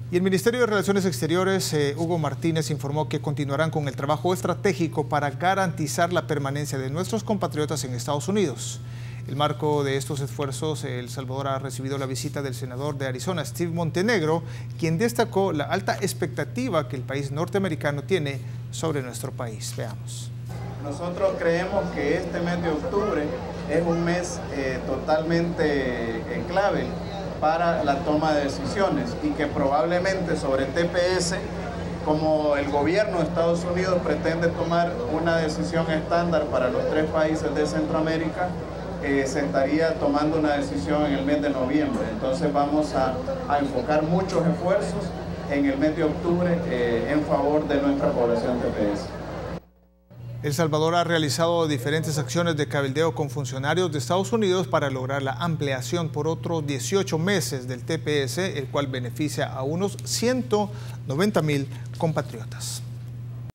Y el Ministerio de Relaciones Exteriores, Hugo Martínez, informó que continuarán con el trabajo estratégico para garantizar la permanencia de nuestros compatriotas en Estados Unidos. En el marco de estos esfuerzos, El Salvador ha recibido la visita del senador de Arizona, Steve Montenegro, quien destacó la alta expectativa que el país norteamericano tiene sobre nuestro país. Veamos. Nosotros creemos que este mes de octubre es un mes totalmente clave para la toma de decisiones y que probablemente sobre TPS, como el gobierno de Estados Unidos pretende tomar una decisión estándar para los 3 países de Centroamérica, se estaría tomando una decisión en el mes de noviembre. Entonces vamos a enfocar muchos esfuerzos en el mes de octubre en favor de nuestra población TPS. El Salvador ha realizado diferentes acciones de cabildeo con funcionarios de Estados Unidos para lograr la ampliación por otros 18 meses del TPS, el cual beneficia a unos 190,000 compatriotas.